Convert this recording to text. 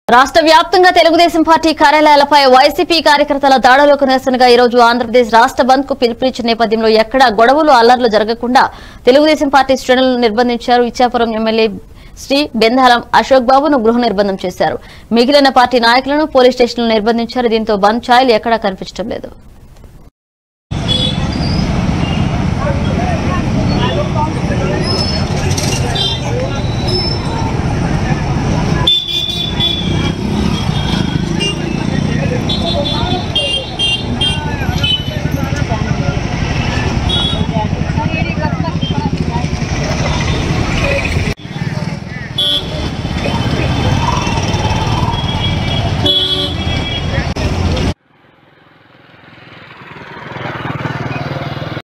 రాష్ట్ర వ్యాప్తంగా Telugu Desam party కార్యాలయాలపై YCP కార్యకర్తల దాడులకు నిరసనగా ఈ రోజు ఆంధ్రప్రదేశ్ రాష్ట్ర బంద్ కు పిలుపునిచ్చిన నేపథ్యంలో ఎక్కడా గొడవలు అల్లర్లు జరగకుండా తెలుగుదేశం పార్టీ శ్రేణులను నిర్బంధించారు. ఇచ్చాపురం M.L.A శ్రీ బెందాలం అశోక్ బాబును గృహ నిర్బంధం చేశారు. మిగిలిన పార్టీ నాయకులను పోలీస్ స్టేషన్లో నిర్బంధించారు. దీంతో బంద్ ఛాయలు ఎక్కడా కనిపించడం లేదు.